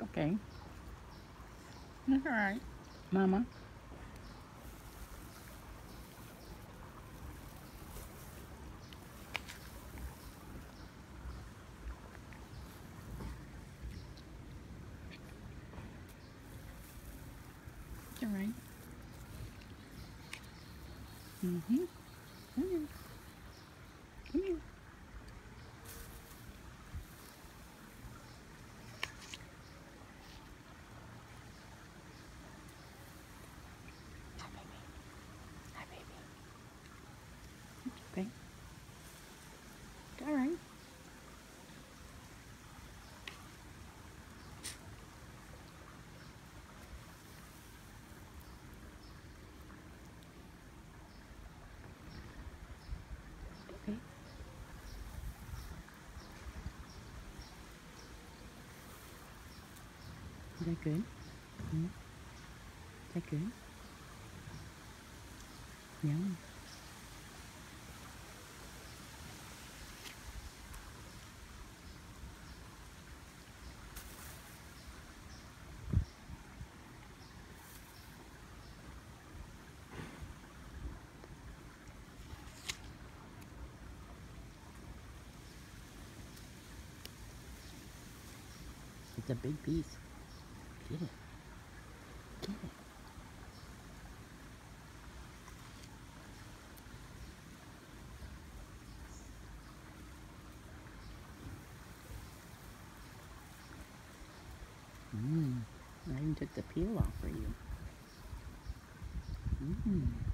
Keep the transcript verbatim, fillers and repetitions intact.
okay. That's all right, Mama. It's all right. Mm-hmm. Come here. Come here. Hi, baby. Hi, baby. It's okay. It's all right. Okay. Is that good? Mm. Is that good? Yum. It's a big piece. Get it. Get it. Mmm. I even took the peel off for you. Mmm.